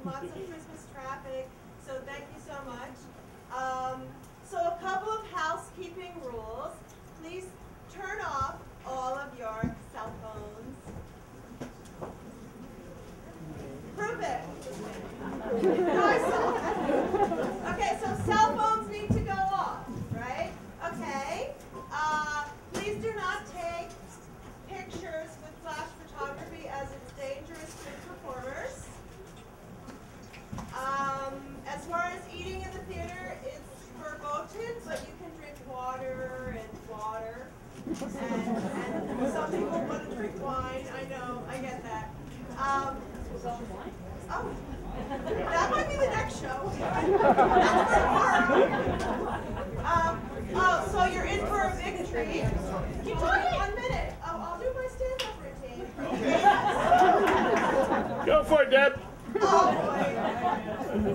lots of Christmas traffic, so thank you so much. So a couple of housekeeping rules. Please turn off all of your cell phones. Prove it. No, I saw that. Okay, so cell phones need to go off, right? Okay. Please do not take pictures with flash photography as it's dangerous to performers. As far as eating in the theater, it's verboten, but you can drink water and water. And some people want to drink wine. I know, I get that. Oh, that might be the next show. That's for tomorrow. Oh, so you're in for a victory. Keep talking 1 minute. Oh, I'll do my stand-up routine. Go for it, Deb. Oh, boy.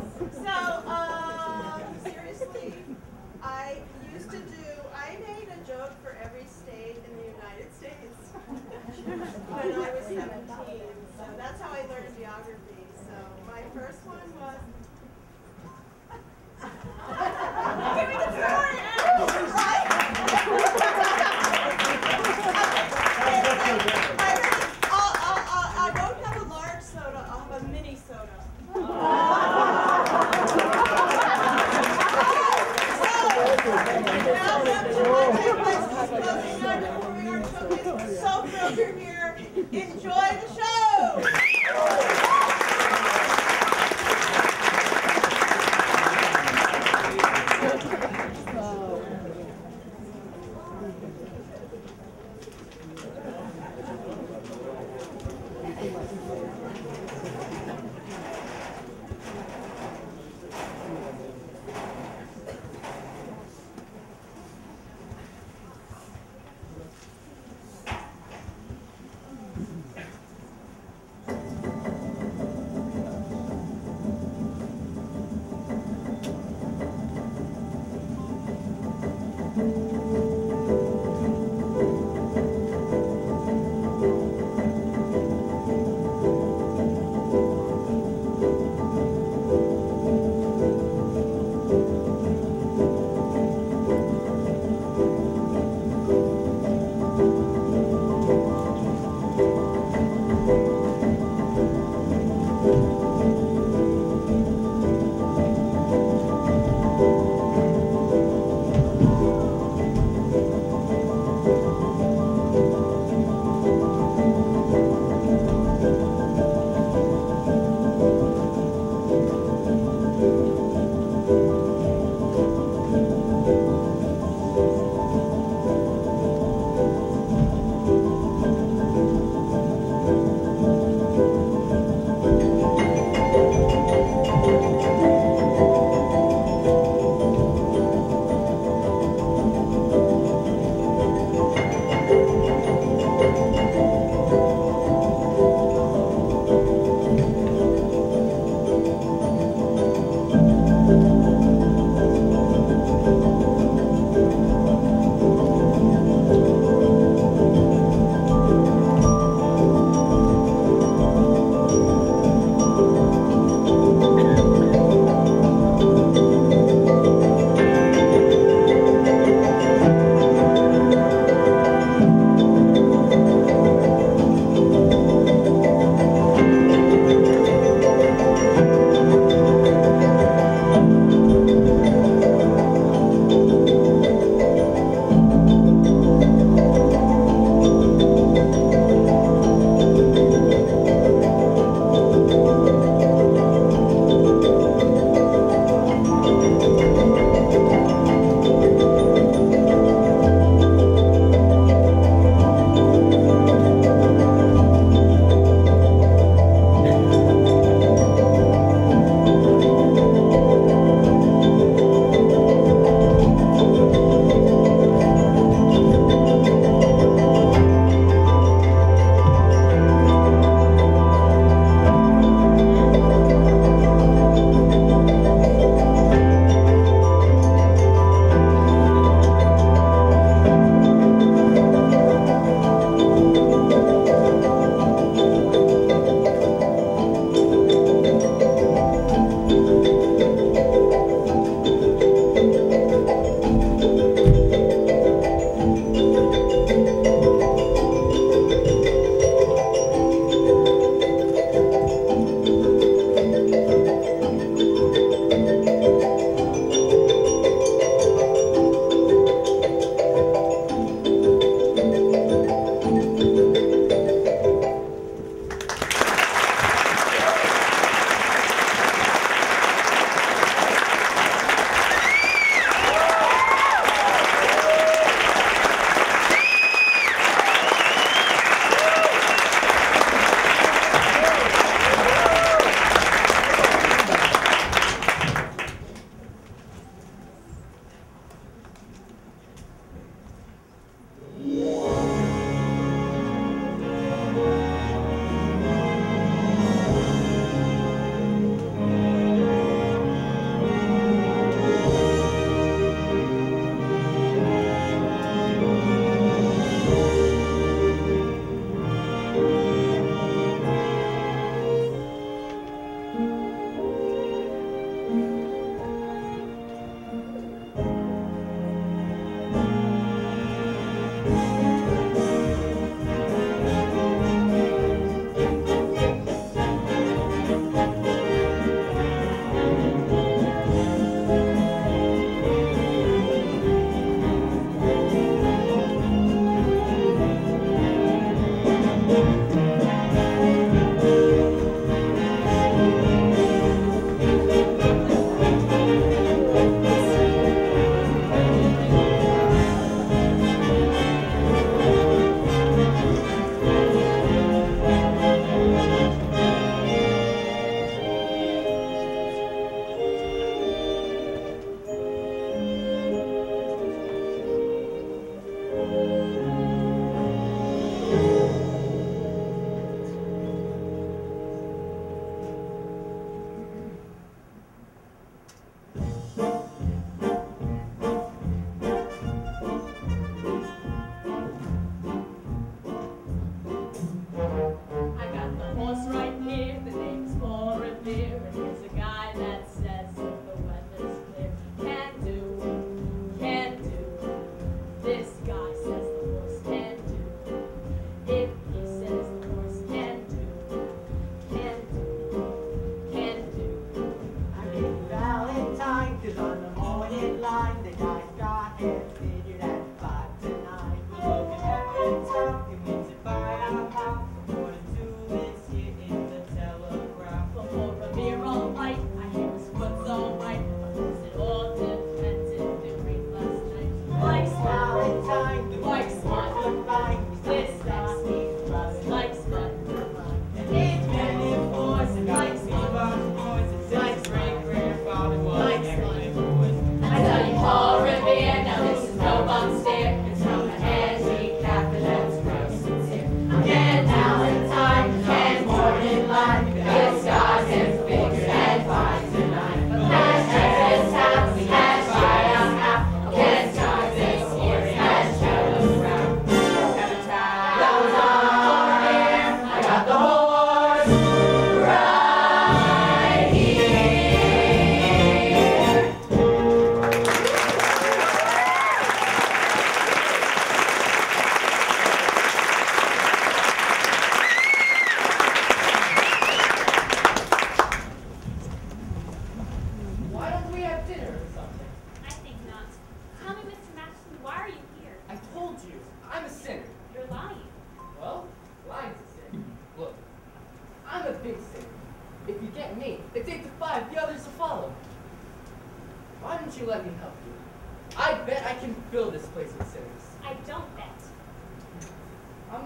So, seriously, I made a joke for every state in the United States when I was 17. So that's how I learned geography. So my first one was, give me the story, right? I won't have a large soda, I'll have a mini soda. So thrilled you're here. Enjoy the show.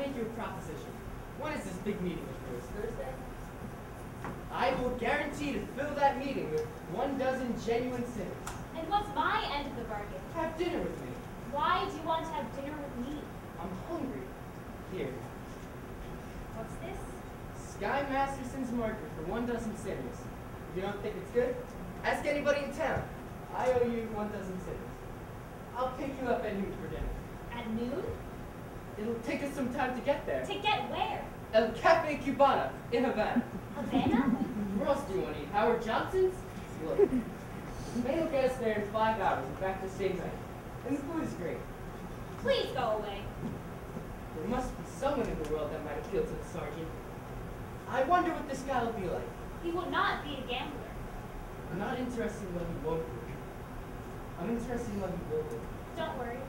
make you a proposition. When is this big meeting of yours? Thursday? I will guarantee to fill that meeting with 12 genuine sinners. And what's my end of the bargain? Have dinner with me. Why do you want to have dinner with me? I'm hungry. Here. What's this? Sky Masterson's marker for 12 sinners. You don't think it's good? Ask anybody in town. I owe you 12 sinners. I'll pick you up at noon for dinner. At noon? It'll take us some time to get there. To get where? El Cafe Cubana in Havana. Havana? Where else do you want to eat? Howard Johnson's? Look, the mail will get us there in 5 hours and back the same night. And the food is great. Please go away. There must be someone in the world that might appeal to the sergeant. I wonder what this guy will be like. He will not be a gambler. I'm not interested in what he won't do. I'm interested in what he will do. Don't worry.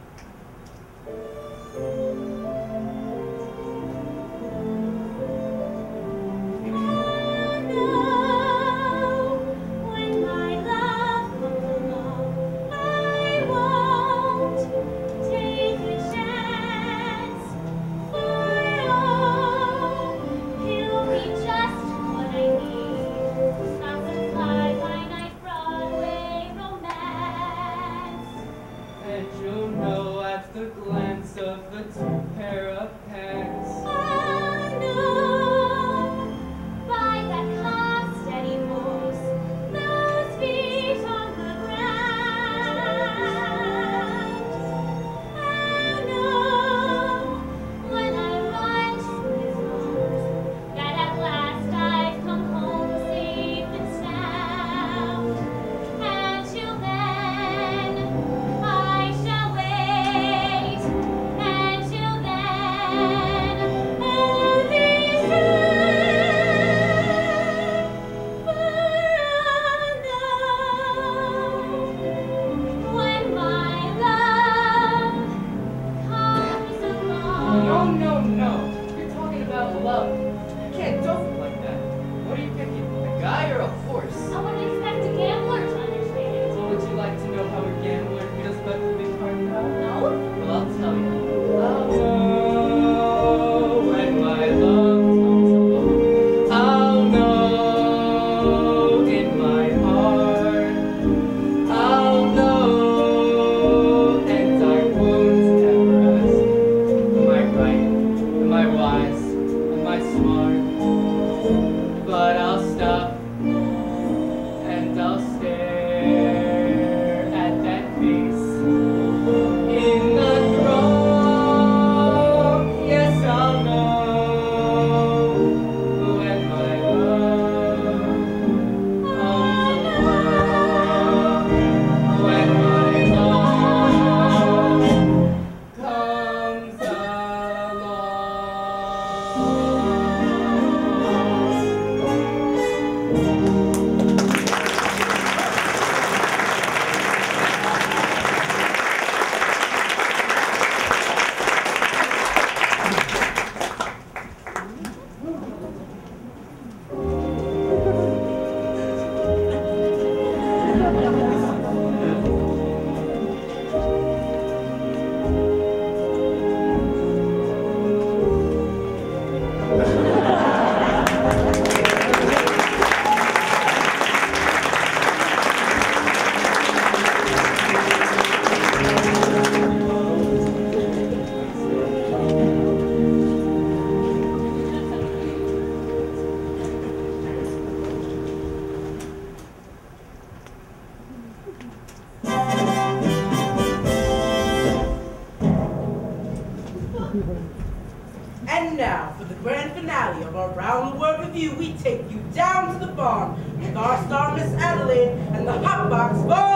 And now, for the grand finale of our Round the World review, we take you down to the farm with our star Miss Adelaide and the Hotbox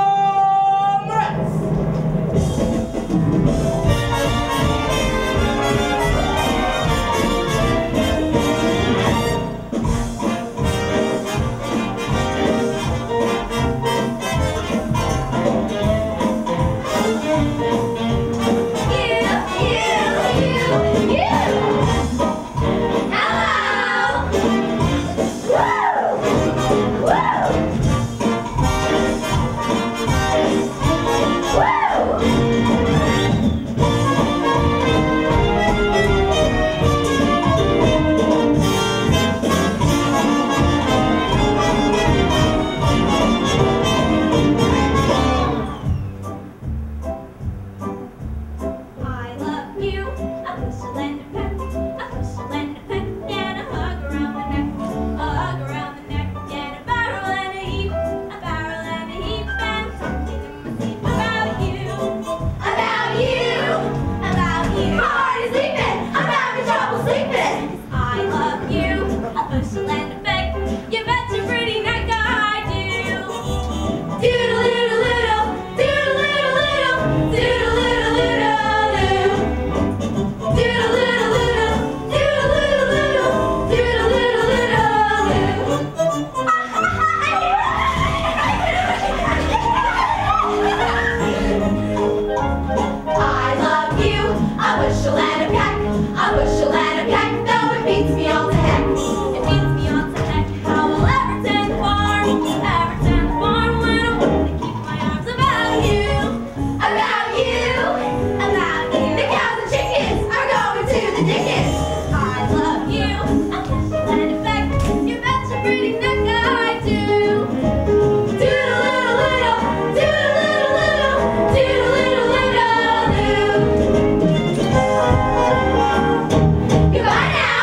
Farmerettes. Woo! Sing it! I love you. I can't let it affect your better breeding that I do. Do-do-little-little, do-do-little-little, do-do-little-little-do. Goodbye now.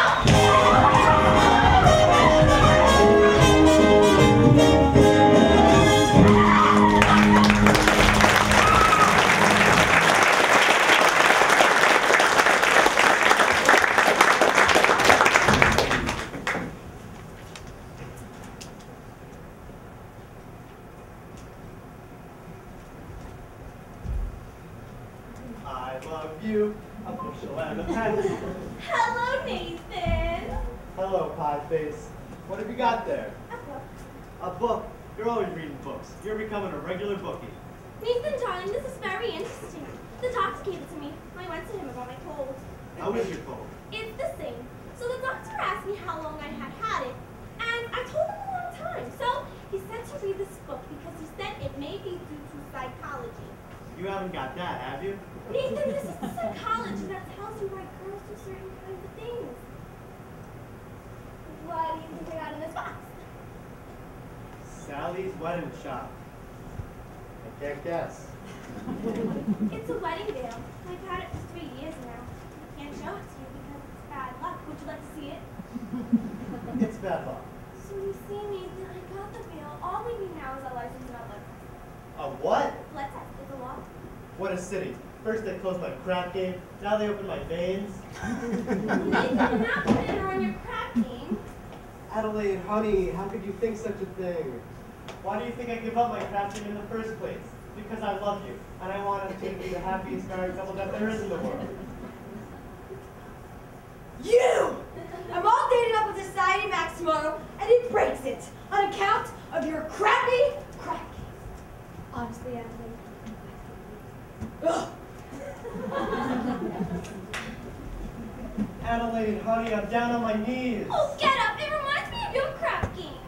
I love you, a bushel and a penny. Hello, Nathan. Hello, pie face. What have you got there? A book. You're always reading books. You're becoming a regular bookie. Nathan, darling, this is very interesting. The doctor gave it to me. I went to him about my cold. How is your cold? It's the same. So the doctor asked me how long I had it, and I told him a long time. So he said to read this book because he said it may be due to psychology. You haven't got that, have you? Nathan, this is the psychology that tells you why girls do certain kinds of things. What do you think I got in this box? Sally's wedding shop. I can't guess. It's a wedding veil. I've had it for 3 years now. I can't show it to you because it's bad luck. Would you like to see it? It's bad luck. So you see, Nathan, I got the veil. All we need now is a license and a blood test. A what? Blood test is a law. What a city. First they closed my crack game, now they open my veins. Nathan, you're not putting her on your crack game. Adelaide, honey, how could you think such a thing? Why do you think I give up my crack game in the first place? Because I love you, and I want us to be the happiest married couple that there is in the world. You! I'm all dated up with Society Max tomorrow, and it breaks it on account of your crappy crack game. Honestly, Adelaide. Ugh. Adelaide, honey, I'm down on my knees. Oh, get up. It reminds me of your crack game.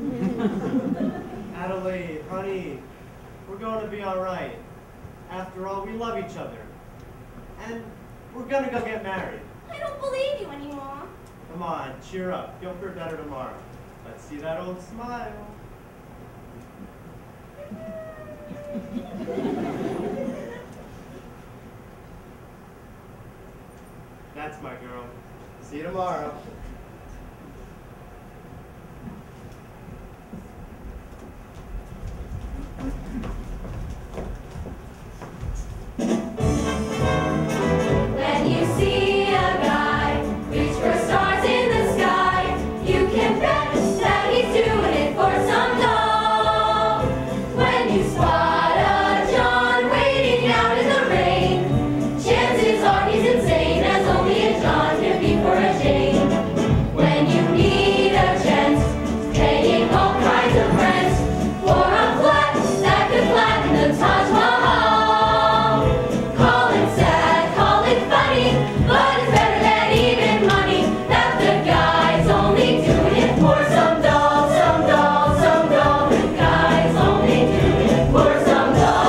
Adelaide, honey, we're going to be all right. After all, we love each other. And we're going to go get married. I don't believe you anymore. Come on, cheer up. You'll feel better tomorrow. Let's see that old smile. That's my girl. See you tomorrow. When you see a guy reach for stars in the sky, you can bet that he's doing it for some doll. When you spot a John waiting out in the rain, chances are he's insane, as only a John can be for a Jane. When you need a gent, paying all kinds of rent for a flat that could flatten the Taj Mahal. Call it sad, call it funny, but it's better than even money. That the guy's only doing it for some doll, some doll, some doll. The guy's only doing it for some doll.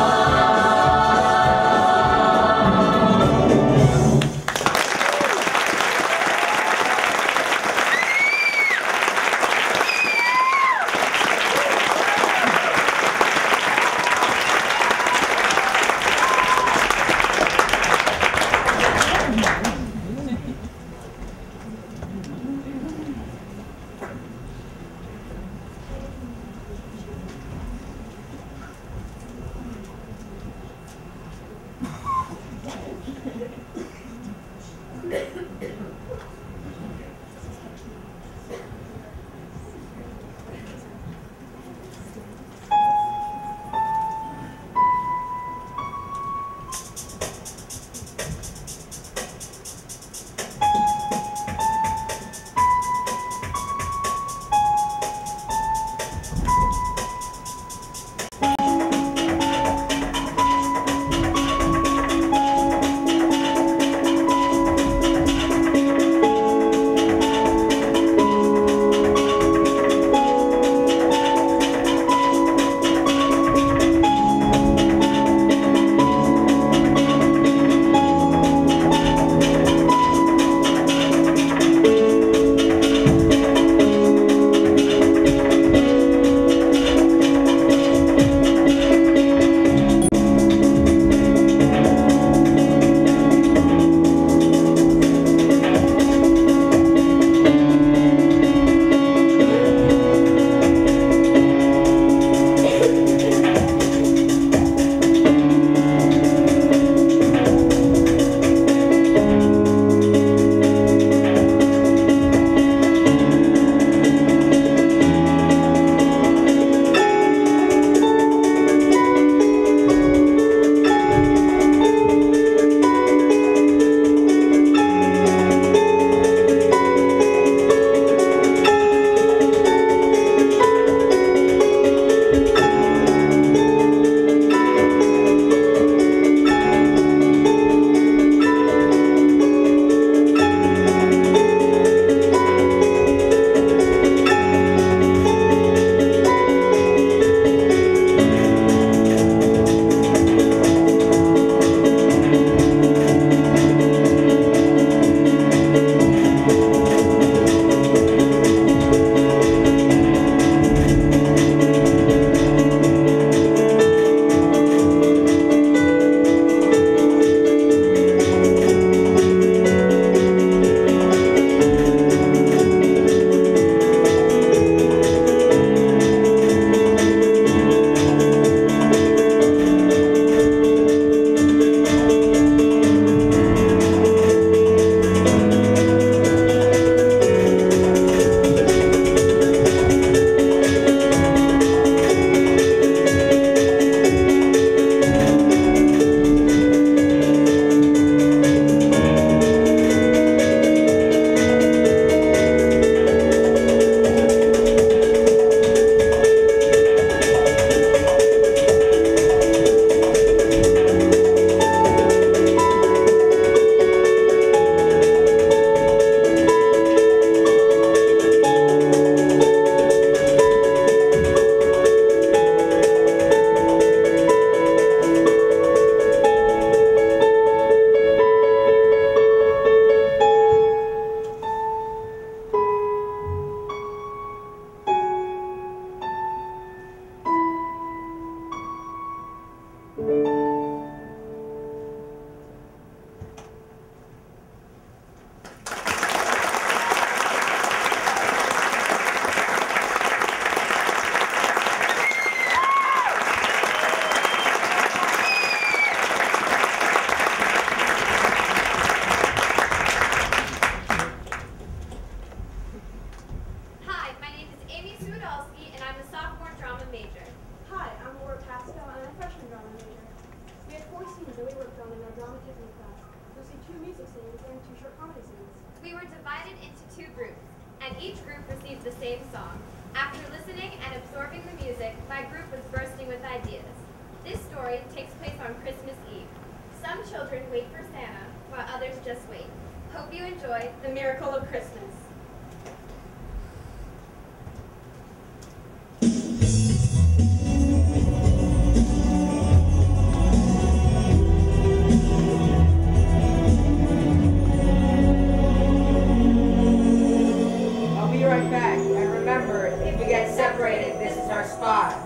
divided into 2 groups, and each group received the same song. After listening and absorbing the music, my group was bursting with ideas. This story takes place on Christmas Eve. Some children wait for Santa, while others just wait. Hope you enjoy The Miracle of Christmas. I'll be right back. And remember, if we get separated, this is our spot.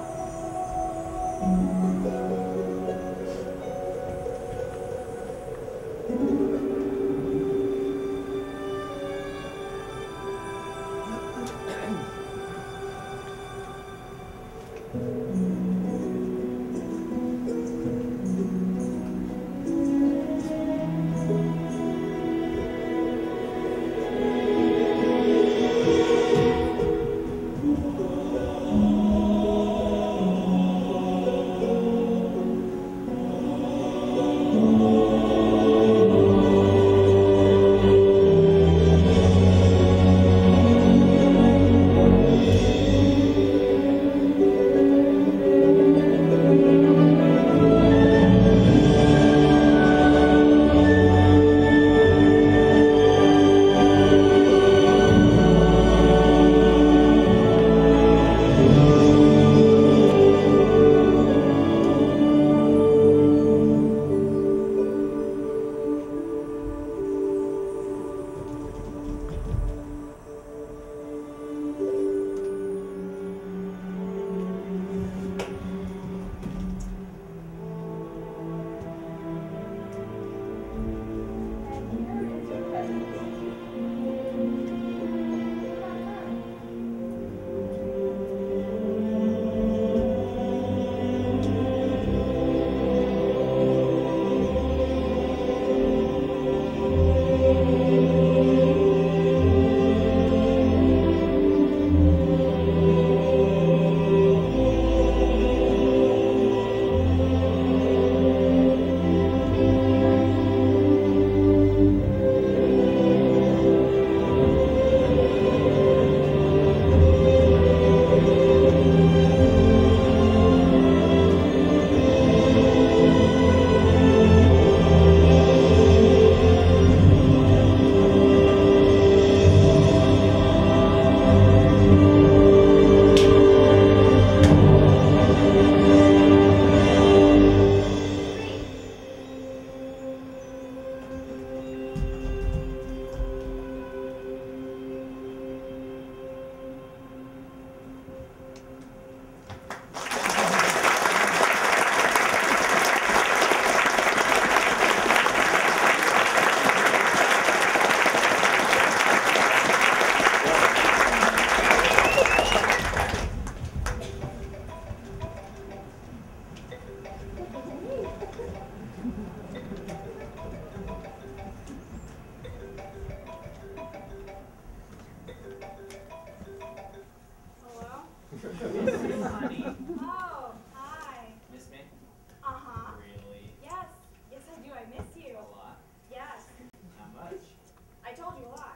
Oh, hi. Miss me? Uh-huh. Really? Yes. Yes, I do. I miss you. A lot? Yes. How much? I told you a lot.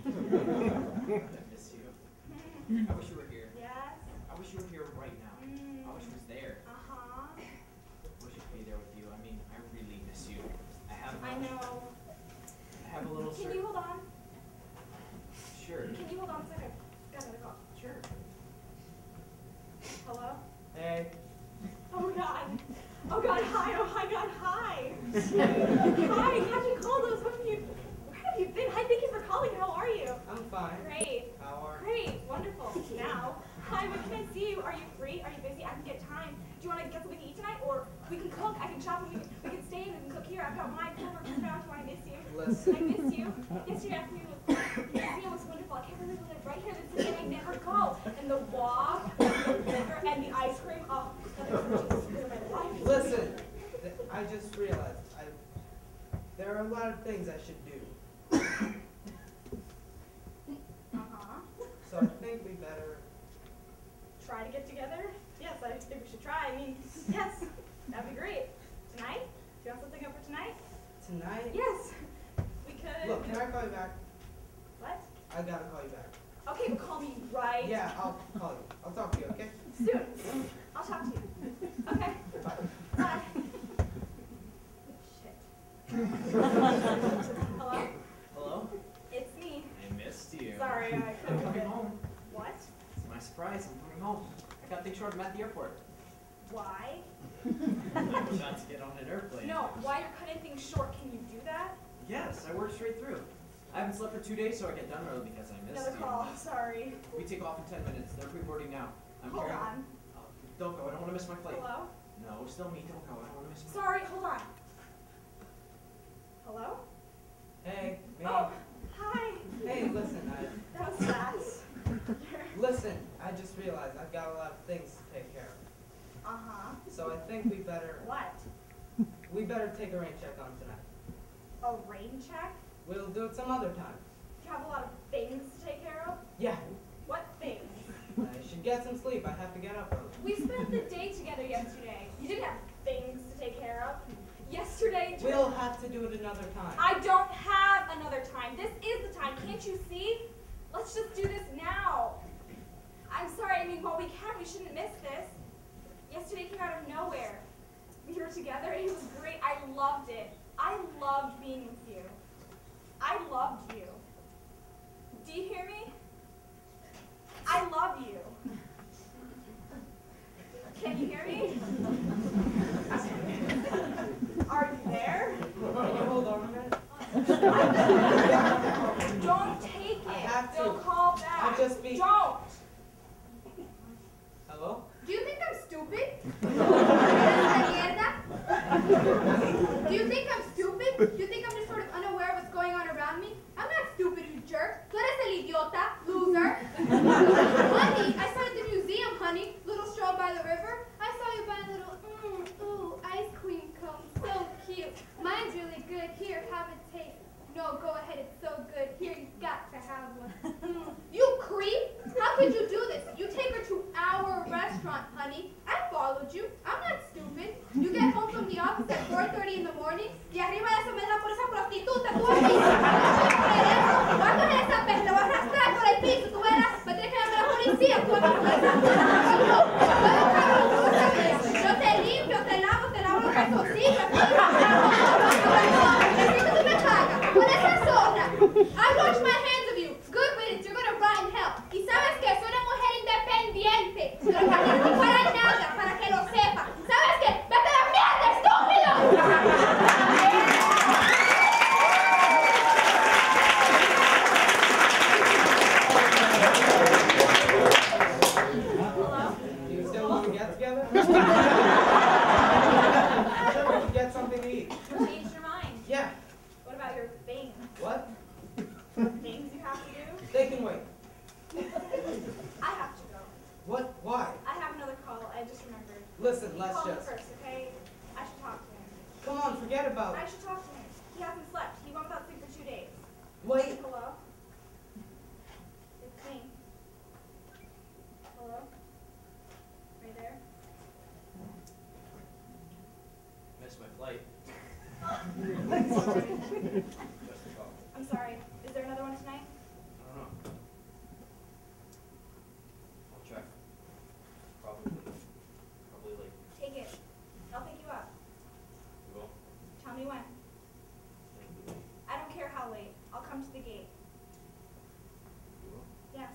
I miss you. I wish you were here. Yes. I wish you were here right now. I wish you was there. Uh-huh. I wish I could be there with you. I mean, I really miss you. I know. I have a little Can you hold on? Sure. Can you hold on a second? Got another call. Sure. Hello? Hey. Oh, God. Oh, God, hi. Oh, my God, hi. Hi, Captain Caldos. Where have you been? Hi, thank you for calling. How are you? I'm fine. Great. How are Great. Wonderful. Now, hi, when can I see you? Are you free? Are you busy? I can get time. Do you want to get something to eat tonight? Or we can cook. I can shop and we can stay and we can cook here. I've got my cover around to I miss you. Listen. I miss you. Yesterday afternoon was wonderful. I can't believe we lived right here in the city and I never go. And the walk, and the liquor, and the ice cream. Oh, my life. Listen, I just realized there are a lot of things I should do. Uh-huh. So I think we better. Try to get together? Yes, I think we should try. I mean, yes, that'd be great. Tonight? Do you want something over tonight? Tonight? Yes. We could. Look, can I call you back? What? I gotta call you back. Okay, but call me right. Yeah, I'll call you. I'll talk to you, okay? Soon. I'll talk to you. Okay. Bye. Bye. Shit. Hello? Hello? It's me. I missed you. Sorry, I I'm couldn't coming get- home. What? It's my surprise. I'm coming home. I got things short. I'm at the airport. Why? I'm about to get on an airplane. No, while you're cutting things short, can you do that? Yes, I worked straight through. I haven't slept for 2 days, so I get done early because I missed Another you. call. Sorry. We take off in 10 minutes. They're pre-boarding now. I'm Hold carrying- on. Oh, don't go. I don't want to miss my flight. Hello? No, still me. Don't go. I don't want to miss my Sorry, hold on. Hello? Hey, me. Oh, hi. Hey, listen, That was fast. listen, I just realized I've got a lot of things to take care of. Uh-huh. So I think we better take a rain check on tonight. A rain check? We'll do it some other time. You have a lot of things to take care of? Yeah, What things? I should get some sleep. I have to get up early. We spent the day together yesterday. You didn't have things to take care of. Yesterday, We'll have to do it another time. I don't have another time. This is the time. Can't you see? Let's just do this now. I'm sorry. I mean, while we can, we shouldn't miss this. Yesterday came out of nowhere. We were together. It was great. I loved it. I loved being with you. I loved you. Do you hear me? I love you. Can you hear me? Are you there? Can you hold on a minute? Don't take it. I have to. They'll call back. I'll just be- Don't. Hello? Do you think I'm stupid? Do you think I'm stupid? Do you think I'm just sort of unaware of what's going on around me? I'm not stupid, you jerk. Tú eres el idiota, loser. Honey, I saw you at the museum, honey. Little stroll by the river. I saw you buy a little, ooh, ice cream cone. So cute. Mine's really good. Here, have a taste. No, go ahead, it's so good. Here, you've got to have one. You creep! How could you do this? You take her to our restaurant, honey. I followed you. I'm not stupid. You get home from the office at 4:30 in the morning. Y arriba de eso me da por esa prostituta. Tú aquí. ¿Cuándo es esa pez? Le voy a arrastrar por el piso. Tú verás. Me tienes que llamar a la policía. Tú vas a yo te limpio, te lavo los calzoncillos. Por esa zorra. I wash my hands of you. Good riddance. You're gonna rot in hell. Y sabes que soy una mujer independiente. Pero para que no para nada, para que lo sepa. ¿Sabes qué? ¡Vete a la mierda, estúpido! Hello? Do you still want to get together? Sure, we should get something to eat. Change your mind. Yeah. What about your things? What? Things you have to do? They can wait. I have to go. What? Why? I have another call. I just remembered. Listen, You let's call him just... first, okay? I should talk to him. Come on, forget about I it. should talk to him. He hasn't slept. He went without sleep for 2 days. Wait. Hello? It's me. Hello? Are you there? Missed my flight. I'm sorry. Is there another one tonight? I don't know. I'll check. Probably late. Take it. I'll pick you up. You will? Tell me when. I don't care how late. I'll come to the gate. You will? Yes.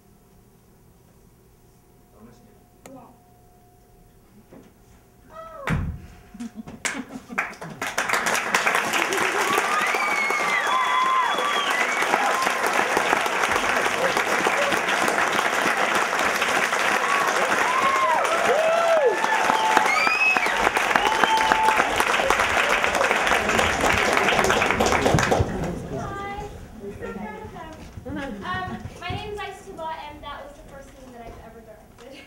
I'll miss you. You won't. My name is Istuba, and that was the first thing that I've ever directed.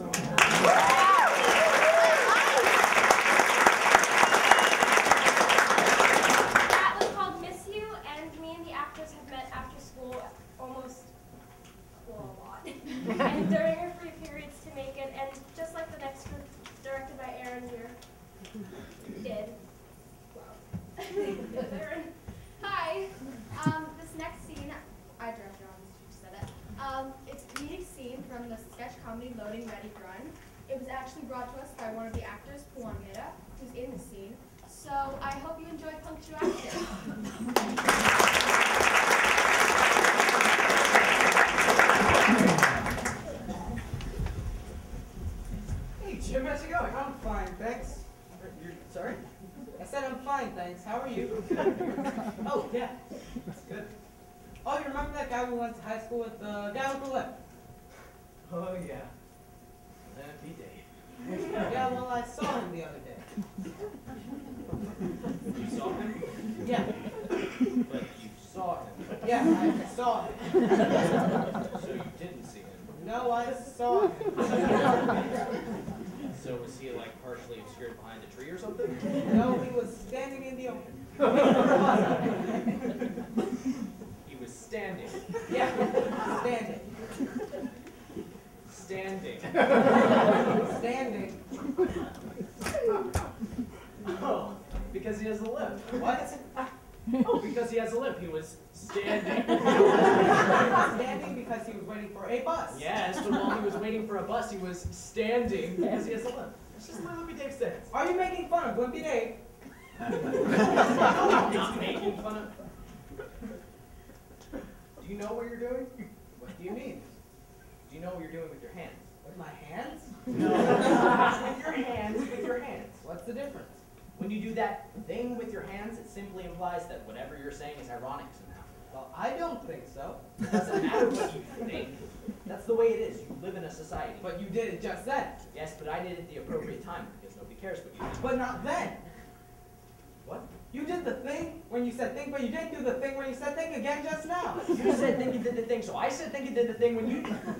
That was called Miss You, and me and the actors have met after school almost a lot. And during our free periods to make it, and just like the next group directed by Aaron, we're dead. Wow. Aaron. Hi. This next scene, I from the sketch comedy Loading Ready Run. It was actually brought to us by one of the actors, Puan Mehta, who's in the scene. So I hope you enjoy Punctuality. Hey, Jim, how's it going? I'm fine, thanks. You're sorry? I said I'm fine, thanks. How are you? Oh, yeah. That's good. Oh, you remember that guy we went to high school with, the guy with the lip? Oh, yeah. That'd be Dave. Yeah, well, I saw him the other day. You saw him? Yeah. But you saw him. Yeah, I saw him. So you didn't see him. No, I saw him. So was he like partially obscured behind a tree or something? No, he was standing in the open. He was standing. Yeah, standing. Standing. Standing. Oh, because he has a limp. What? Oh, because he has a limp. He was standing. Standing because he was waiting for a bus. Yes, but while he was waiting for a bus, he was standing because he has a limp. It's just my Limpy Dave stance. Are you making fun of Limpy Dave? I'm not making fun of. Do you know what you're doing? What do you mean? Do you know what you're doing with your hands? With my hands? No. With your hands, with your hands. What's the difference? When you do that thing with your hands, it simply implies that whatever you're saying is ironic somehow. Well, I don't think so. It doesn't matter what you think. That's the way it is. You live in a society. But you did it just then. Yes, but I did it at the appropriate time because nobody cares what you do. But not then. What? You did the thing when you said think, but you didn't do the thing when you said think again just now. You said think you did the thing, so I said think you did the thing when you.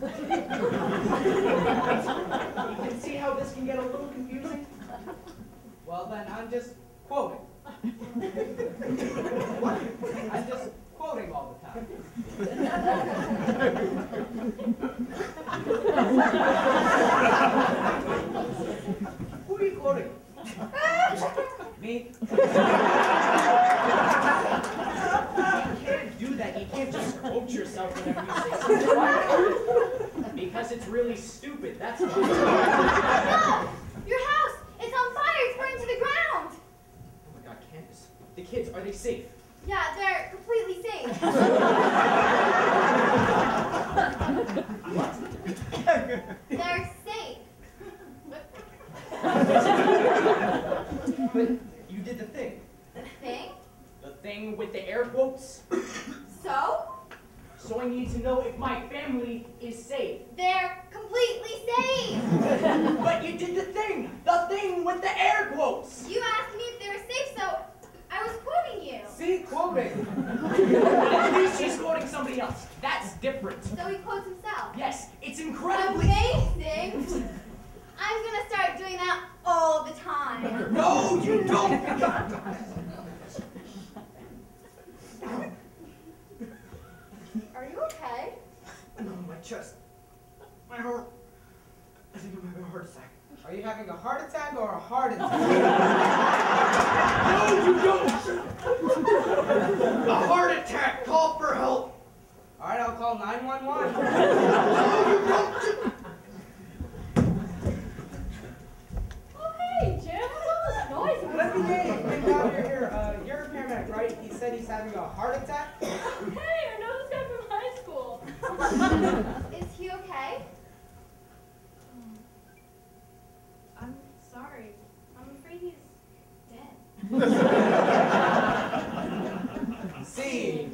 You can see how this can get a little confusing? Well, then I'm just quoting. I'm just quoting all the time. Who are you quoting? Me? You can't do that. You can't just quote yourself whenever you say something. Because it's really stupid. That's why. No! Your house! It's on fire! It's burning to the ground! Oh my God, Candace. The kids, are they safe? Yeah, they're completely safe. They're safe. But you did the thing. The thing? The thing with the air quotes. So? So I need to know if my family is safe. They're completely safe. But you did the thing with the air quotes. You asked me if they were safe, so I was quoting you. See, quoting. At least he's quoting somebody else. That's different. So he quotes himself. Yes, it's incredibly. Amazing. I'm gonna start doing that all the time. No, you don't. Are you okay? No, my chest. My heart. I think I'm having a heart attack. Are you having a heart attack or a heart attack? No, you don't. A heart attack. Call for help. All right, I'll call 911. No, you don't. Oh, hey, Jim. What's all this noise? Limpy Dave came down here. You're a paramedic, right? He said he's having a heart attack. Hey, I know this guy from high school. Is he okay? I'm sorry. I'm afraid he's dead. See.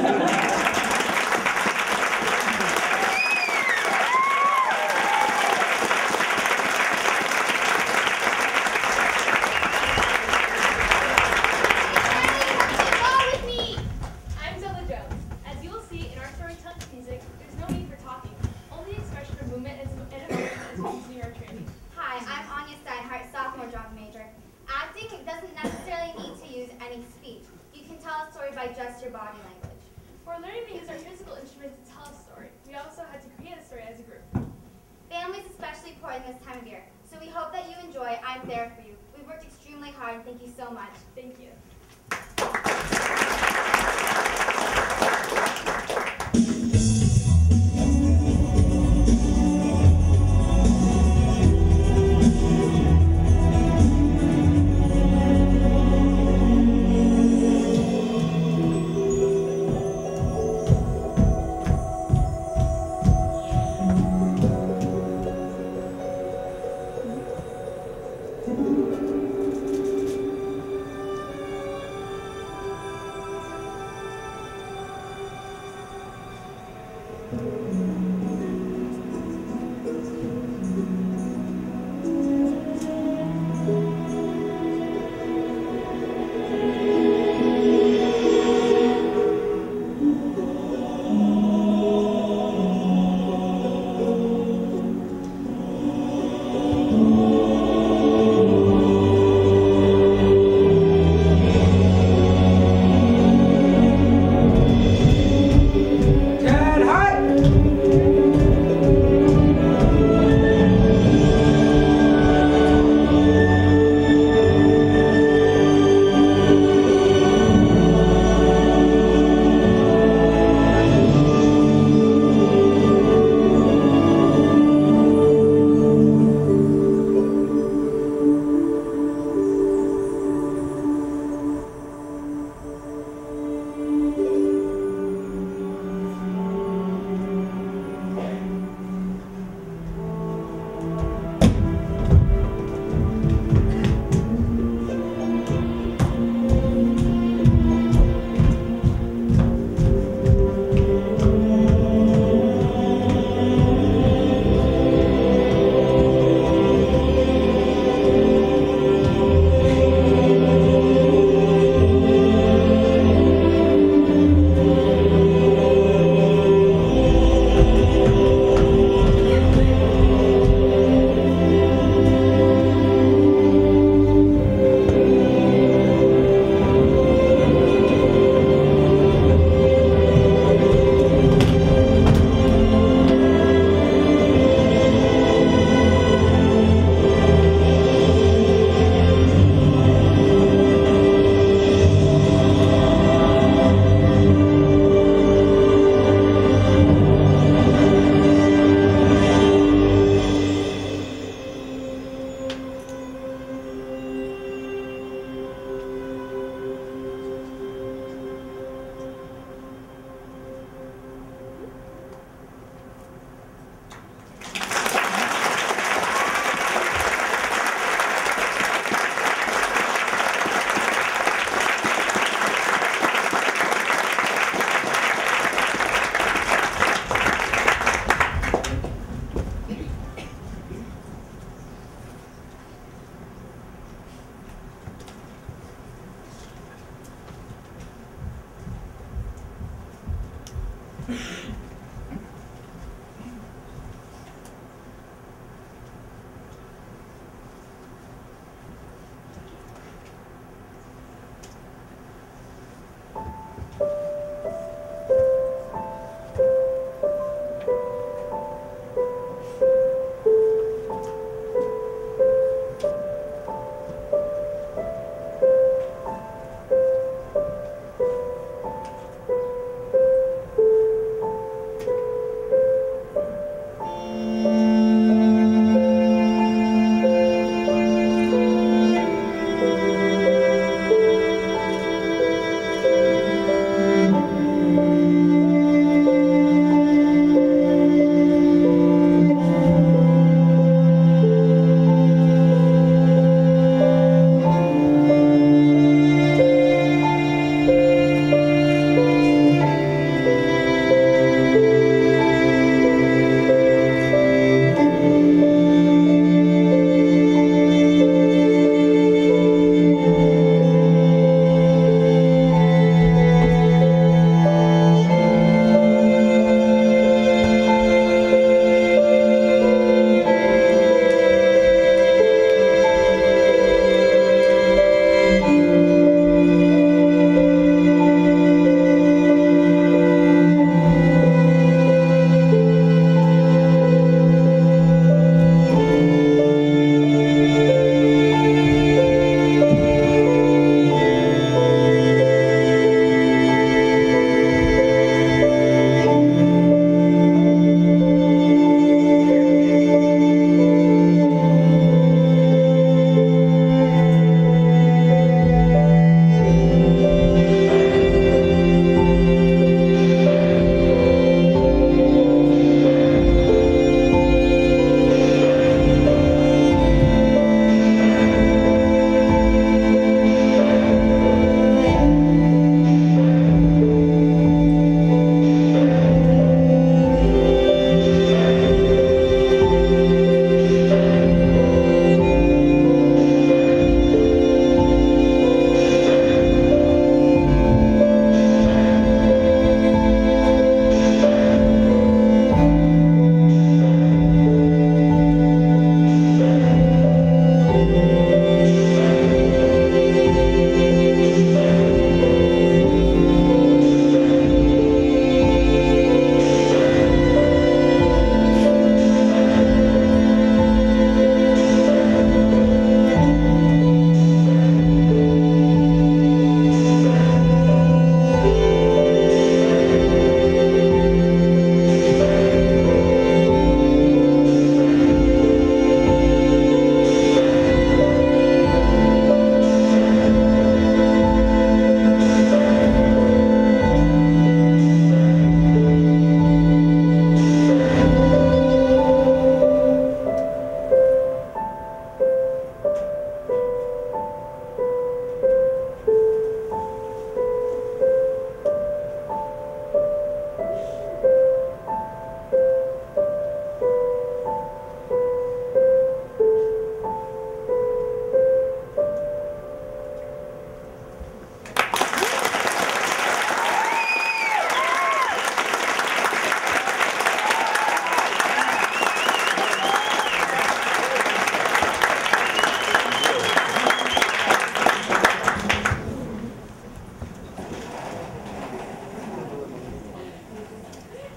I'm Zella Jones. As you will see in our story Touch Music, there's no need for talking. Only expression of movement and emotion is continue our training. Hi, I'm Anya Steinhardt, sophomore drama major. Acting doesn't necessarily need to use any speech. You can tell a story by just your body language. We're learning to use our musical instruments to tell a story. We also had to create a story as a group. Families especially important this time of year, so we hope that you enjoy I'm There For You. We've worked extremely hard, and thank you so much. Thank you.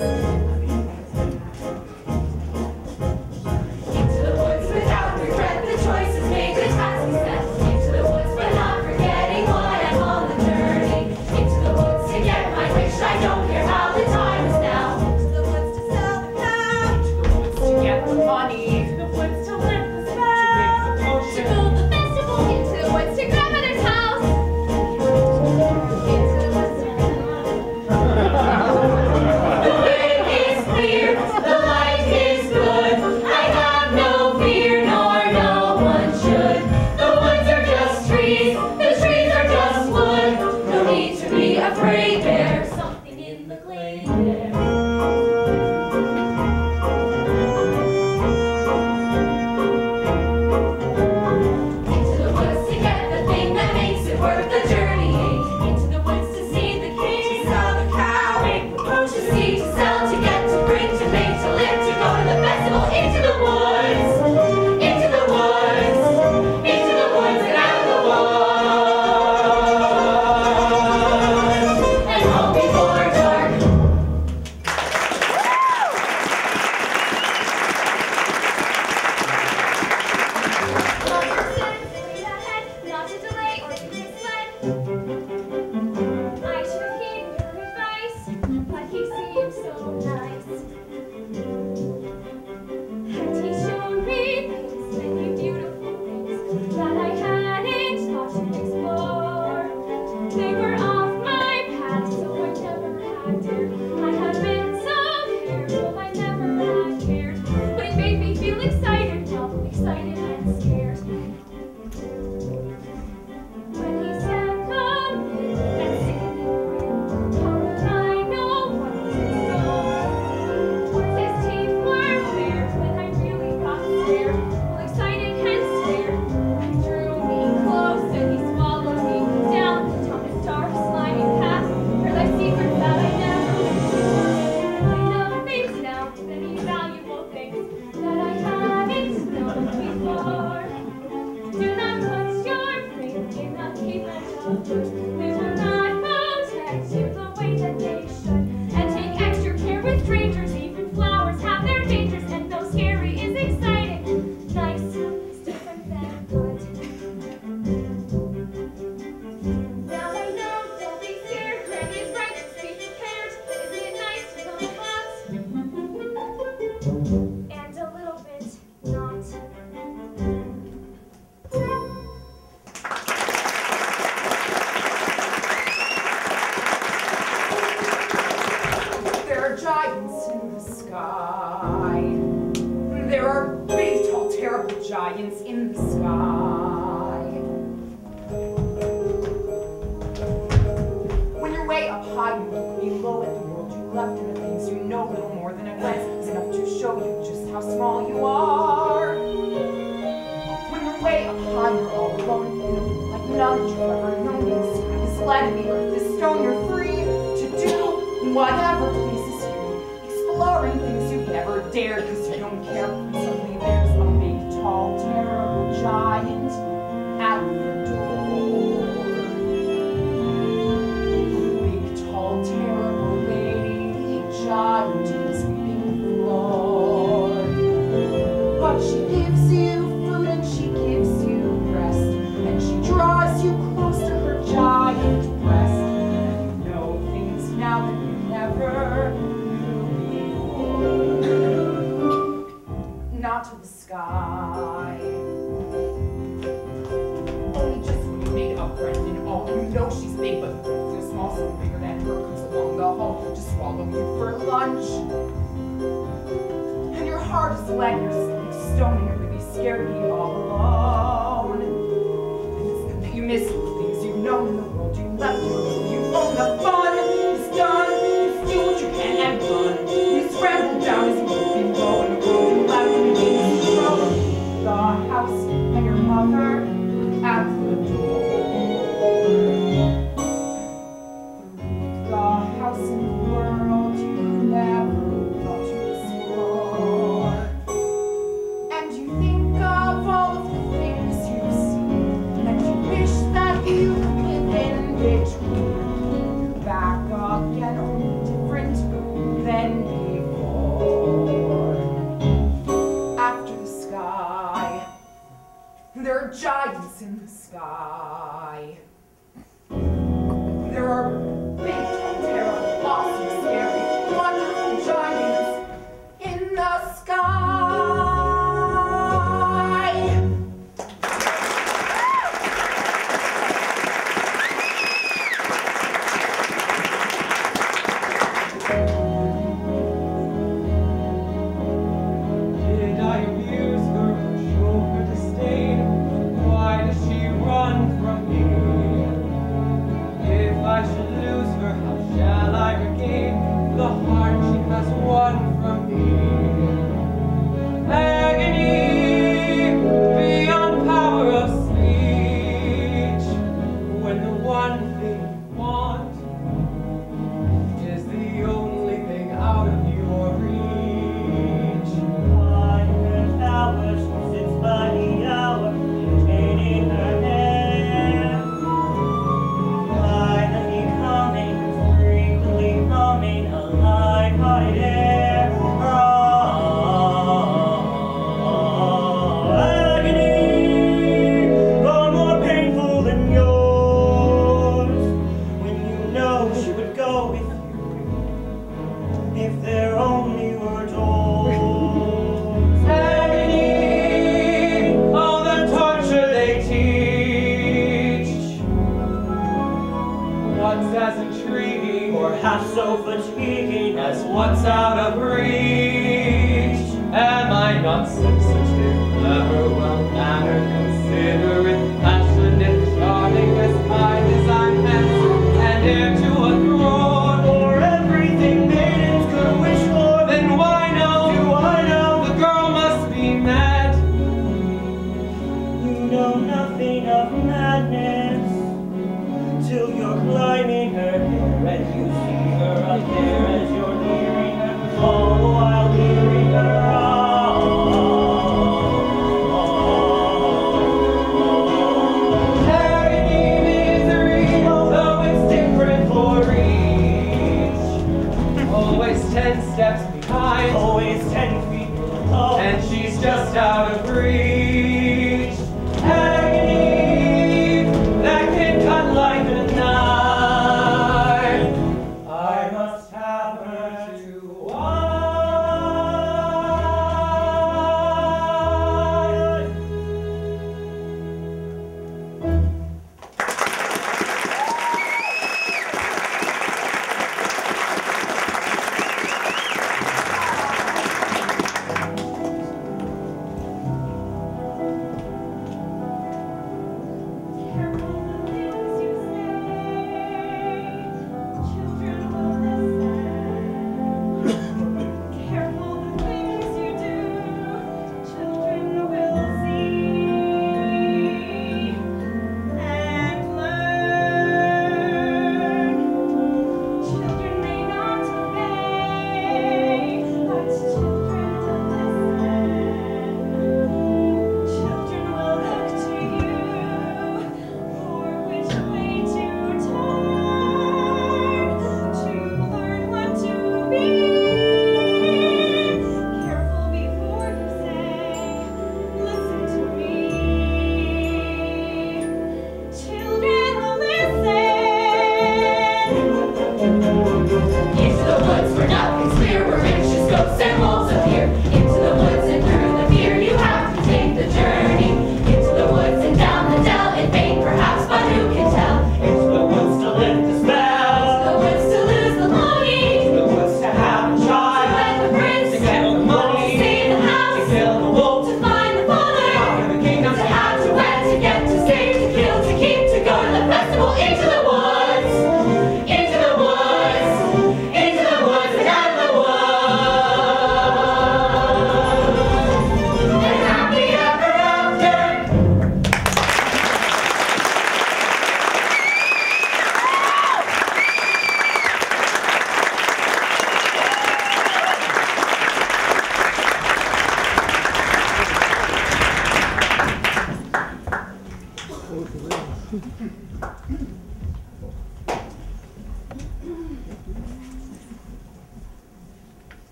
And you think of all of the things sky. There are big, terrible, awesome, scary, wonderful giants in the sky. Did I abuse her or show her disdain? Why does she run from me? If I should lose her, how shall I regain the heart she has won from me? Agony beyond power of speech, when the one thing you want is the only thing out of your reach. By her tower, she sits by the hour, maintaining her head. By the becoming, frequently humming a light-hearted air. Agony, far more painful than yours, when you know she would go with you, if there only were doors. Agony, all the torture they teach. What's as intriguing Or half so fatiguing as what's out of reach? Am I not sensitive, clever, well-mannered, considerate, passionate, charming, as fine as I'm handsome, and heir to a throne? or everything maidens could wish for? Then why no? Do I know? The girl must be mad. You know nothing of madness till you're climbing her hair and you see her up there as you're nearing her, all the while hearing her Agony, misery, although it's different for each. Always 10 steps behind, always 10 feet below. and she's just out of reach. Agony that can cut like a knife. I must have her to wife.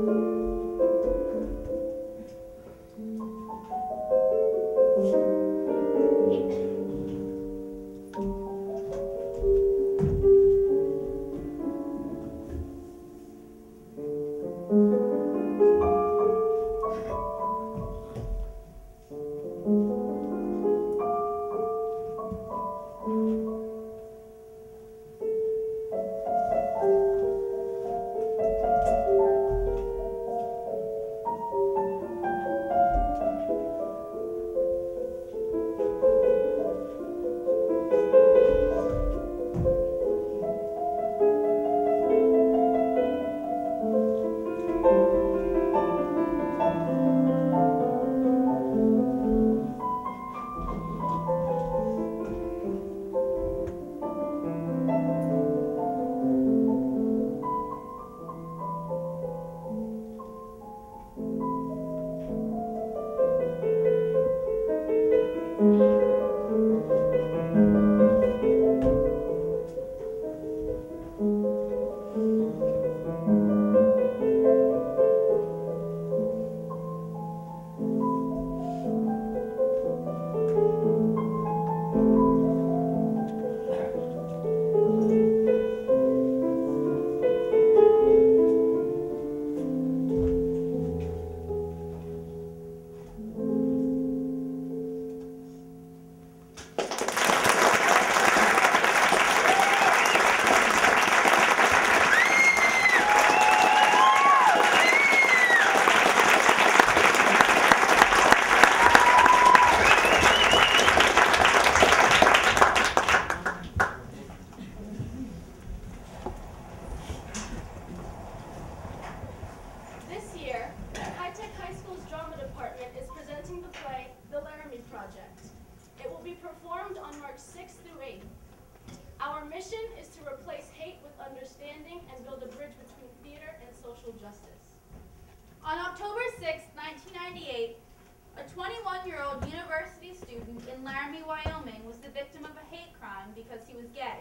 On October 6, 1998, a 21-year-old university student in Laramie, Wyoming was the victim of a hate crime because he was gay.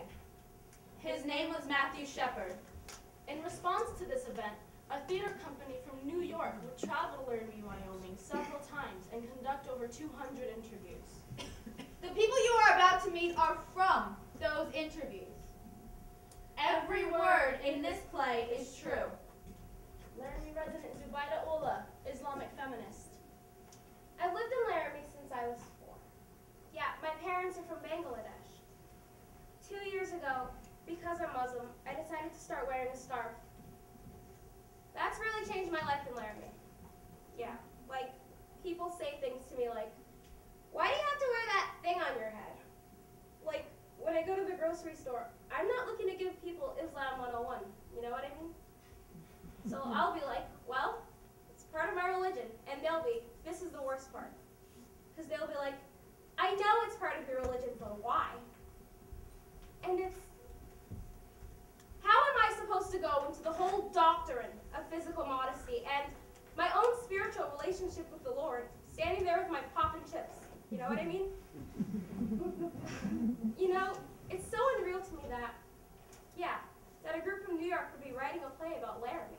His name was Matthew Shepard. In response to this event, a theater company from New York would travel to Laramie, Wyoming several times and conduct over 200 interviews. The people you are about to meet are from those interviews. Every word in this play is true. Laramie resident Zubaida Ola, Islamic feminist. I've lived in Laramie since I was 4. Yeah, my parents are from Bangladesh. 2 years ago, because I'm Muslim, I decided to start wearing a scarf. That's really changed my life in Laramie. Yeah, like, people say things to me like, why do you have to wear that thing on your head? Like, when I go to the grocery store, I'm not looking to give people Islam 101, you know what I mean? So I'll be like, well, it's part of my religion. And they'll be, this is the worst part. Because they'll be like, I know it's part of your religion, but why? And it's, how am I supposed to go into the whole doctrine of physical modesty and my own spiritual relationship with the Lord, standing there with my pop and chips? You know what I mean? You know, it's so unreal to me that, yeah, that a group from New York would be writing a play about Laramie.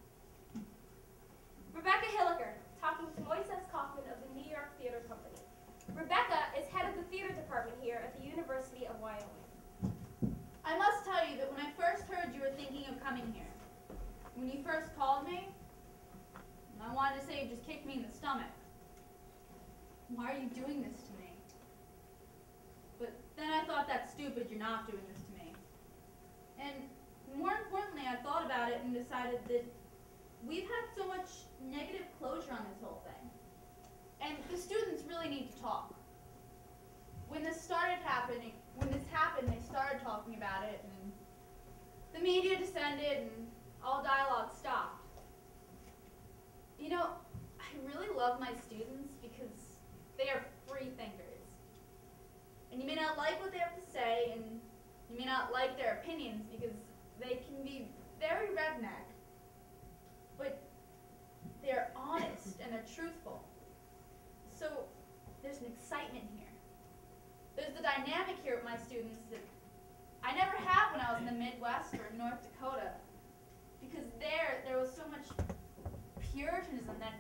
Rebecca Hilliker, talking to Moises Kaufman of the New York Theater Company. Rebecca is head of the theater department here at the University of Wyoming. I must tell you that when I first heard you were thinking of coming here, when you first called me, I wanted to say you just kicked me in the stomach. Why are you doing this to me? But then I thought that's stupid, you're not doing this to me. And more importantly, I thought about it and decided that we've had so much negative closure on this whole thing. And the students really need to talk. When this happened, they started talking about it, and the media descended, and all dialogue stopped. You know, I really love my students because they are free thinkers. And you may not like what they have to say, and you may not like their opinions because they can be very redneck. But they're honest and they're truthful. So there's an excitement here. There's the dynamic here with my students that I never had when I was in the Midwest or North Dakota. Because there was so much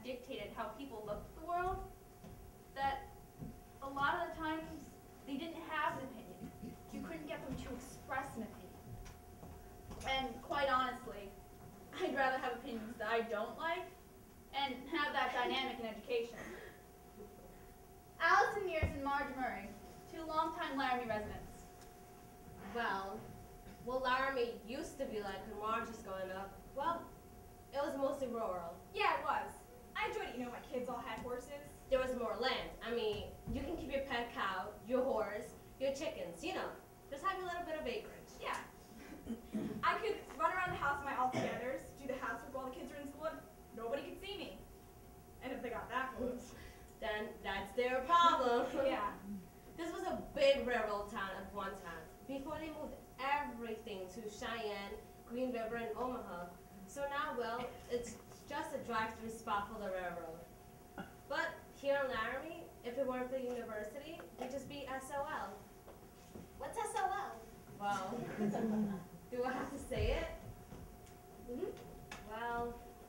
dictated how people looked at the world, that a lot of the times they didn't have an opinion. You couldn't get them to express an opinion. And quite honestly, I'd rather have opinions that I don't like and have that dynamic in education. Allison Mears and Marge Murray, two longtime Laramie residents. Well, what Laramie used to be like when Marge was growing up, well, it was mostly rural. Yeah, it was. I enjoyed it, my kids all had horses. There was more land. I mean, you can keep your pet cow, your horse, your chickens, just have a little bit of acreage. Yeah. I could run around the house in my all-togethers, do the housework while the kids are in school, and nobody could see me. And if they got that close, then that's their problem. Yeah. This was a big railroad town at one time, before they moved everything to Cheyenne, Green River, and Omaha. So now, well, it's just a drive-through spot for the railroad. But here in Laramie, if it weren't for the university, it'd just be SOL. What's SOL? Well, do I have to say it? Mm-hmm. Well,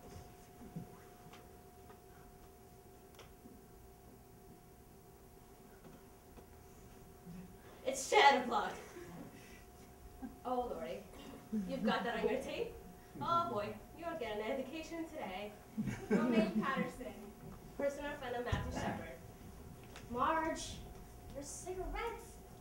it's Shatterblock. Oh, Lordy. You've got that on your tape? Oh, boy. You're getting an education today. Romaine Patterson. Personal friend of Matthew Shepard. Marge, your cigarettes.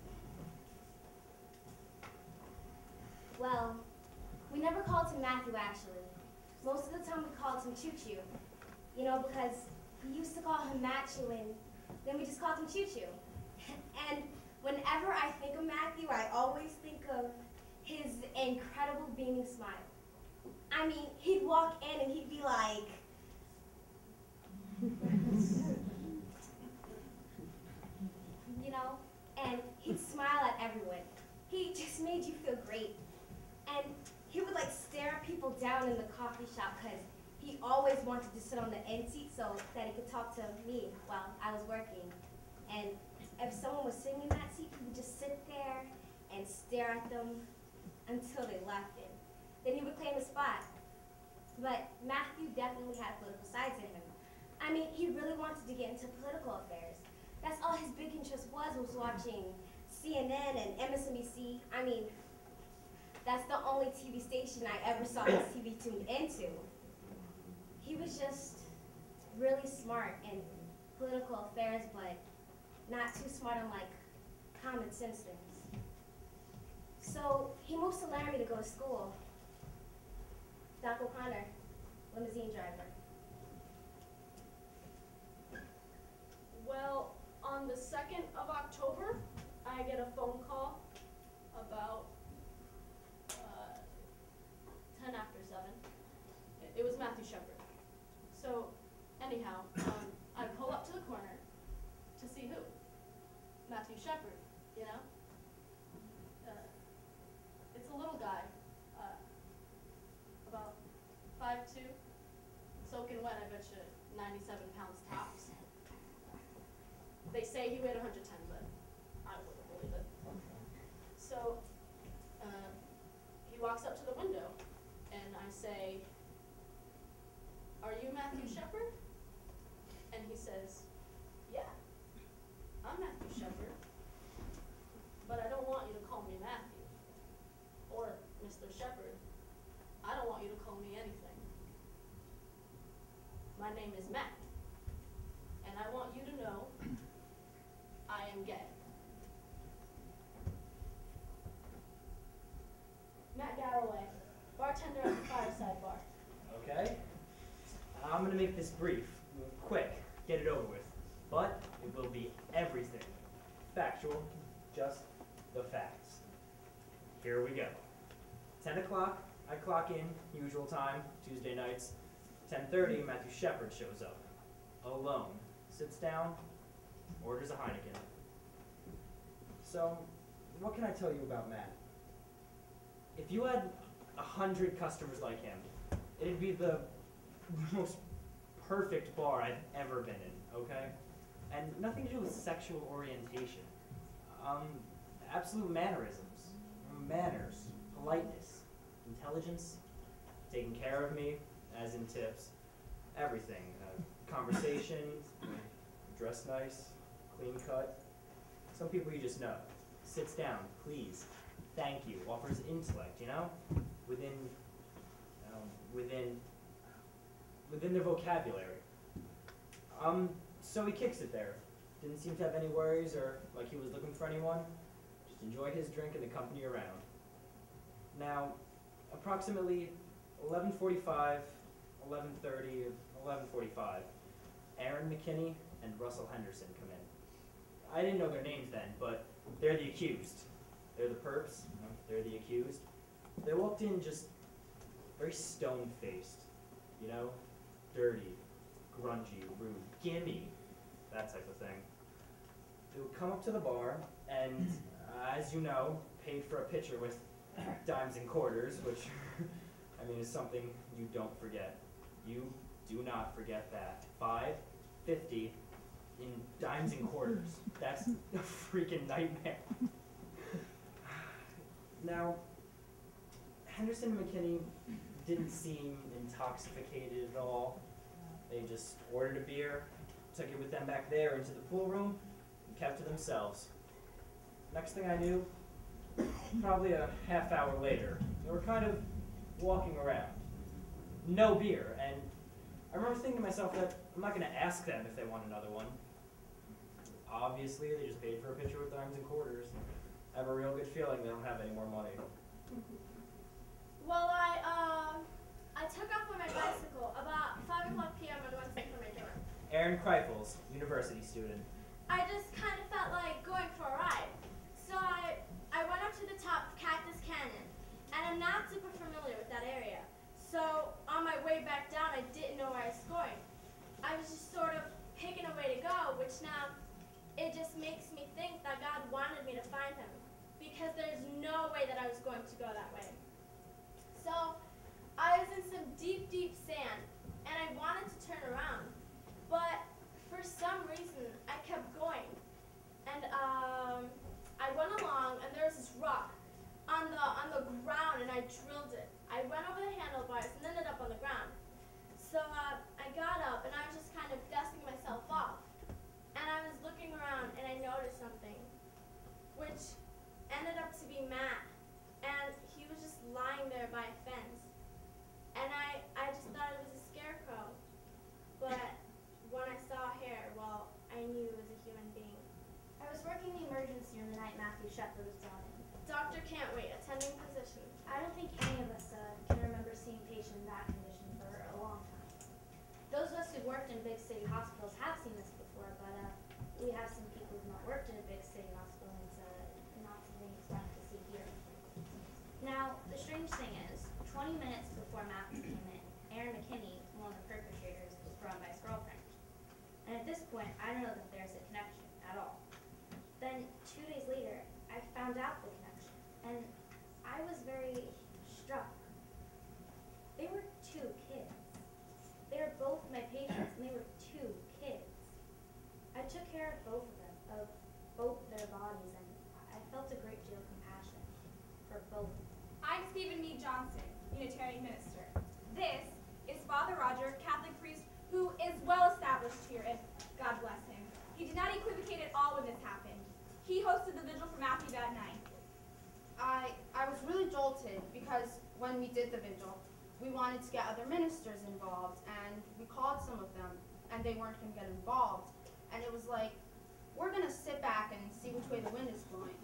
Well, we never called him Matthew, actually. Most of the time we called him Choo-Choo. Because we used to call him Matthew, and then we just called him Choo-Choo. And whenever I think of Matthew, I always think of his incredible beaming smile. I mean, he'd walk in and he'd be like, and he'd smile at everyone. He just made you feel great. And he would stare at people down in the coffee shop because he always wanted to sit on the end seat so that he could talk to me while I was working. And if someone was sitting in that seat, he would just sit there and stare at them until they left him. Then he would claim his spot. But Matthew definitely had political sides in him. I mean, he really wanted to get into political affairs. That's all his big interest was watching CNN and MSNBC. I mean, that's the only TV station I ever saw his TV tuned into. He was just really smart in political affairs, but not too smart on common sense things. So he moves to Laramie to go to school. Doc O'Connor, limousine driver. Well, on the 2nd of October, I get a phone call about 10 after 7. It was Matthew Shepard. So, anyhow, I pull up to the corner to see who? Matthew Shepard, it's a little guy, about 5'2", soaking wet, I bet you 97 pounds tops. They say he weighed 110, but I wouldn't believe it. So, he walks up to the window, and I say, "Are you Matthew Shepard?" And he says, "Yeah, I'm Matthew Shepard, but I don't want you to call me Matthew, or Mr. Shepard. I don't want you to call me anything. My name is Matt, and I want you to know I am gay." Matt Galloway, bartender at the Fireside Bar. Okay. I'm going to make this brief, quick, get it over with. But it will be everything. Factual, just the facts. Here we go. 10 o'clock, I clock in, usual time, Tuesday nights. 10:30, Matthew Shepard shows up. Alone. Sits down, orders a Heineken. So, what can I tell you about Matt? If you had 100 customers like him, it'd be the most perfect bar I've ever been in, okay? And nothing to do with sexual orientation. Absolute mannerisms, manners, politeness, intelligence, taking care of me, as in tips. everything. Conversation, dress nice, clean cut. Some people you just know. Sits down, please, thank you, offers intellect, you know? Within their vocabulary. So he kicks it there. Didn't seem to have any worries or like he was looking for anyone. Just enjoyed his drink and the company around. Now, approximately 11:45, 11:30, 11:45, Aaron McKinney and Russell Henderson come in. I didn't know their names then, but they're the accused. They're the perps, they're the accused. They walked in just very stone-faced, you know? Dirty, grungy, rude, gimme, that type of thing. They would come up to the bar and, as you know, paid for a pitcher with dimes and quarters, which, I mean, is something you don't forget. You do not forget that. $5.50 in dimes and quarters. That's a freaking nightmare. Now, Henderson and McKinney didn't seem intoxicated at all. They just ordered a beer, took it with them back there into the pool room, and kept to themselves. Next thing I knew, probably a half hour later, they were kind of walking around. No beer, and I remember thinking to myself that I'm not going to ask them if they want another one. Obviously, they just paid for a pitcher with dimes and quarters. I have a real good feeling they don't have any more money. Well, I took off on my bicycle about 5 o'clock p.m. and went straight for my dorm. Aaron Kreifels, university student. I just kind of felt like going for a ride. So I went up to the top of Cactus Canyon, and I'm not super familiar with that area. So on my way back down, I didn't know where I was going. I was just sort of picking a way to go, which now, it just makes me think that God wanted me to find him, because there's no way that I was going to go that way. So I was in some deep, deep sand, and I wanted to turn around, but for some reason, I kept going. And I went along, and there was this rock on the ground, and I drilled it. I went over the handlebars and ended up on the ground. So I got up, and I was just kind of dusting myself off. And I was looking around, and I noticed something, which ended up to be Matt. And he was just lying there by a fence. And I just thought it was a scarecrow. But when I saw hair, well, I knew it was a human being. I was working the emergency room the night Matthew Shepard was brought in. Doctor can't wait, attending physician. I don't think any of us can remember seeing a patient in that condition for a long time. Those of us who've worked in big city hospitals have seen this before, but we have some people who've not worked in a big city hospital, and it's not something you expect to see here. Now, the strange thing is, 20 minutes before Matthew came in, Aaron McKinney, one of the perpetrators, was brought by his girlfriend. And at this point, I don't know that there's a connection at all. Then, 2 days later, I found out the connection, and I was very struck. They were 2 kids. They were both my patients, and they were 2 kids. I took care of both of them, of both their bodies, and I felt a great deal of compassion for both. I'm Stephen Meade Johnson, Unitarian minister. This is Father Roger, Catholic priest, who is well established here, and God bless him. He did not equivocate at all when this happened. He hosted the vigil for Matthew that night. I was really jolted because when we did the vigil, we wanted to get other ministers involved, and we called some of them, and they weren't going to get involved. And it was like, we're going to sit back and see which way the wind is blowing.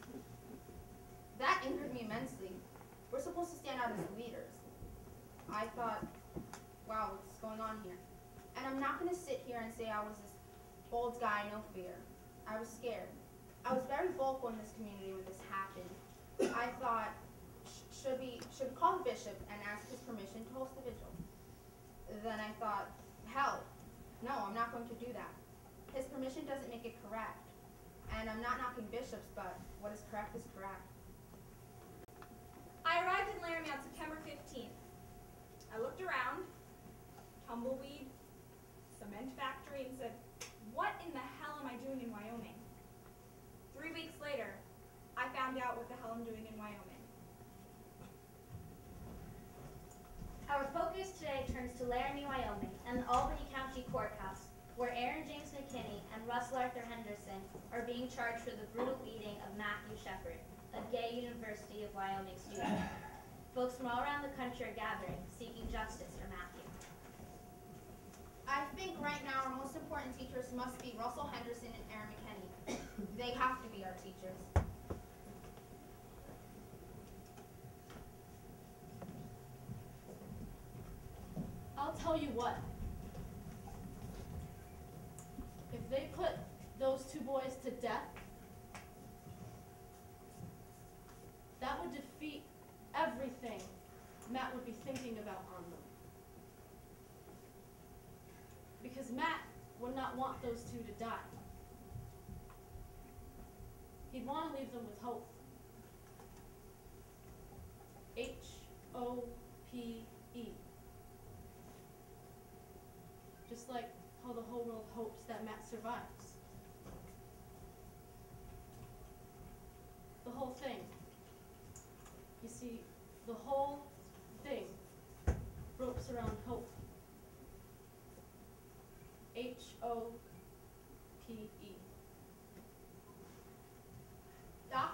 That angered me immensely. We're supposed to stand out as leaders. I thought, wow, what's going on here? And I'm not going to sit here and say I was this bold guy, no fear. I was scared. I was very vocal in this community when this happened. I thought, should we call the bishop and ask his permission to host the vigil? Then I thought, hell, no, I'm not going to do that. His permission doesn't make it correct. And I'm not knocking bishops, but what is correct is correct. I arrived in Laramie on September 15th. I looked around, tumbleweed, cement factory, and said, what in the hell am I doing in Wyoming? 3 weeks later, I found out what the hell I'm doing in Wyoming. Our focus today turns to Laramie, Wyoming, and the Albany County Courthouse, where Aaron James McKinney and Russell Arthur Henderson are being charged for the brutal beating of Matthew Shepard, a gay University of Wyoming student. Folks from all around the country are gathering, seeking justice for Matthew. I think right now our most important teachers must be Russell Henderson and Aaron McKinney. They have to be our teachers. I'll tell you what. If they put those two boys to death, that would defeat everything Matt would be thinking about on them. Because Matt would not want those two to die. He'd want to leave them with hope. H-O-P-E. Just like how the whole world hopes that Matt survives. The whole thing. You see, the whole thing ropes around hope. H-O-P-E. Doc?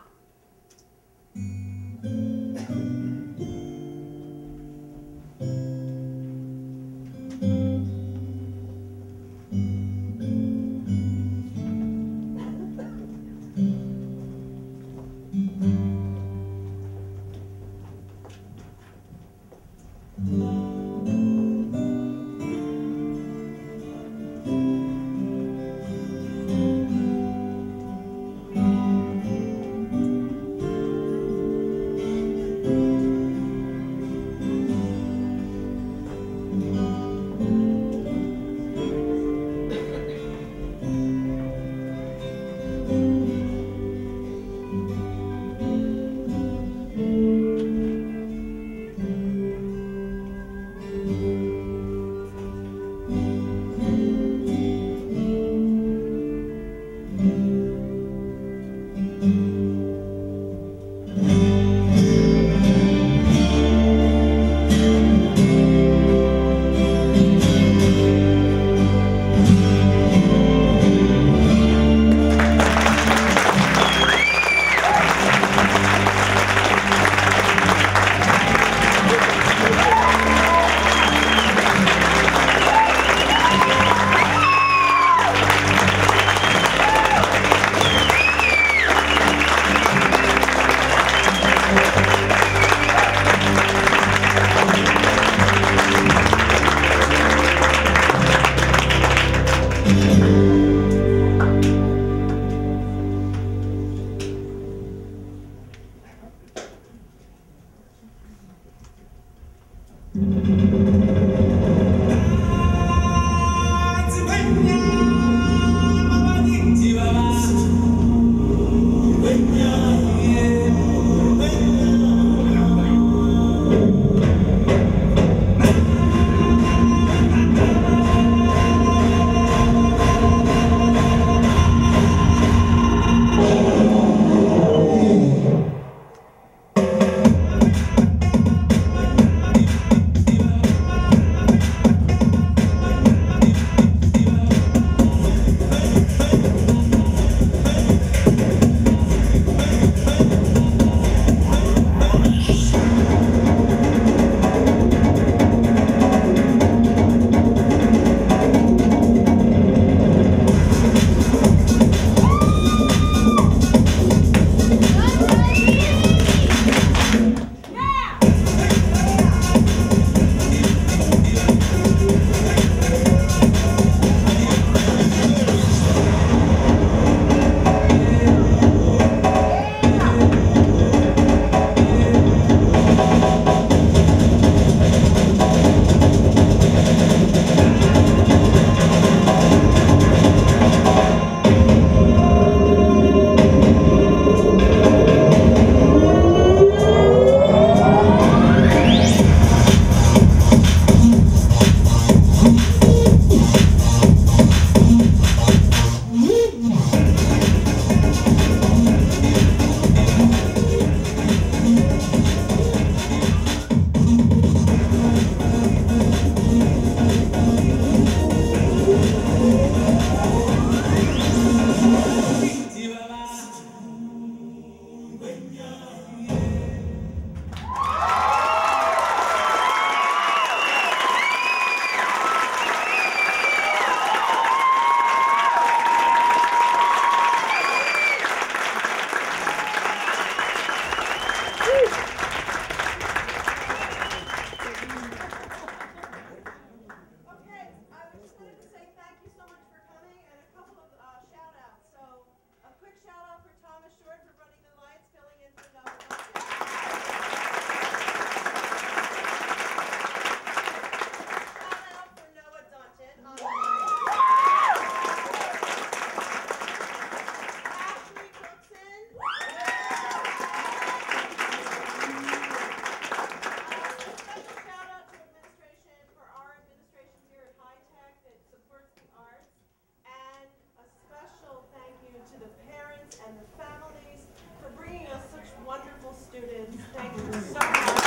you so much.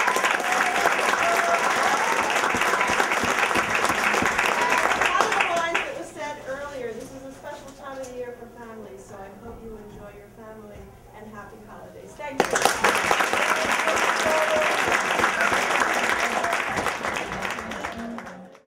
One of the lines that was said earlier, this is a special time of the year for families, so I hope you enjoy your family and happy holidays. Thank you.